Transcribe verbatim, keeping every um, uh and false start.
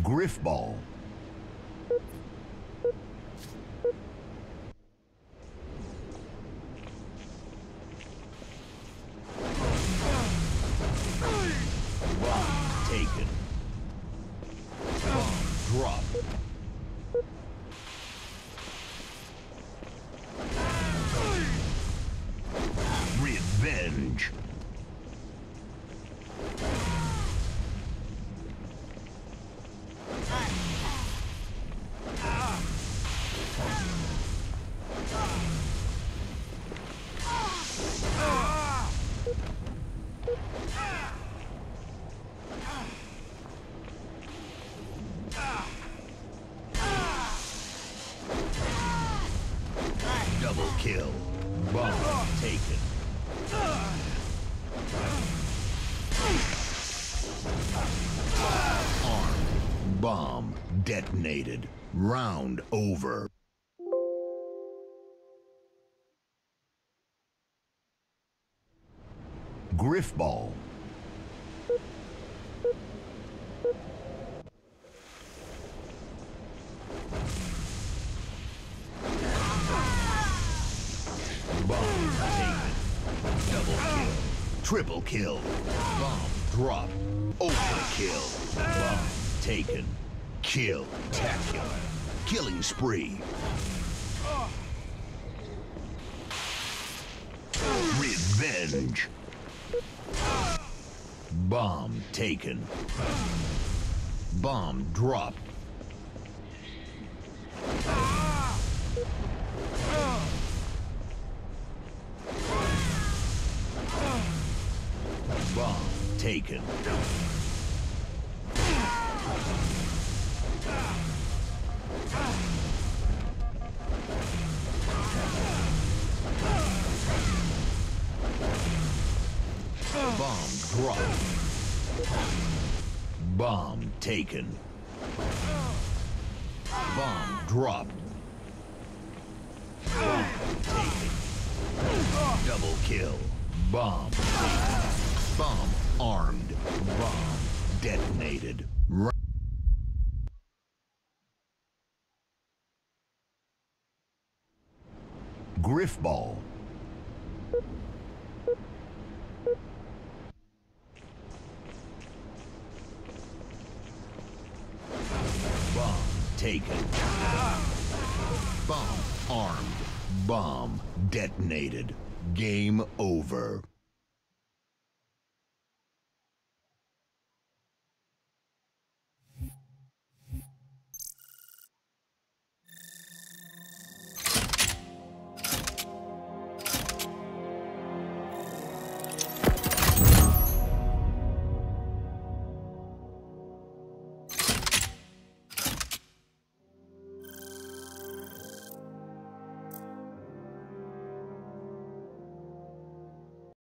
Griffball. Bomb taken. Bomb dropped. Revenge. Double kill. Bomb taken. Armed. Bomb detonated. Round over. Griffball. Bomb taken. Double kill. Triple kill. Bomb drop. Overkill. Bomb taken. Kill. Tacular. Killing spree. Revenge. Bomb taken. Bomb dropped. Bomb taken. Bomb dropped. Bomb taken. Bomb dropped. Bomb taken. Double kill. Bomb taken. Bomb armed. Bomb detonated. Ra- Griffball. Bomb taken. Bomb armed. Bomb detonated. Game over.